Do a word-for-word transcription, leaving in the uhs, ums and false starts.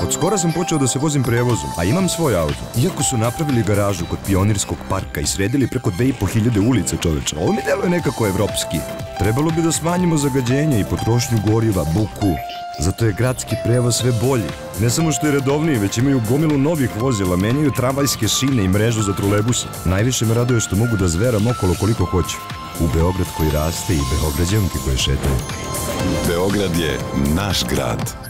Od skora sam počeo da se vozim prevozom, a imam svoj auto. Iako su napravili garažu kod Pionirskog parka i sredili preko dve i po hiljade ulice, čoveče, ovo mi deluje nekako evropski. Trebalo bi da smanjimo zagađenje i potrošnju goriva, buku. Zato je gradski prevoz sve bolji. Ne samo što je redovniji, već imaju gomilu novih vozila, menjaju tramvajske šine i mrežu za trolebuse. Najviše me raduje što mogu da zveram okolo koliko hoću. U Beograd koji raste i Beograđanke koje šetaju. Beograd je naš grad.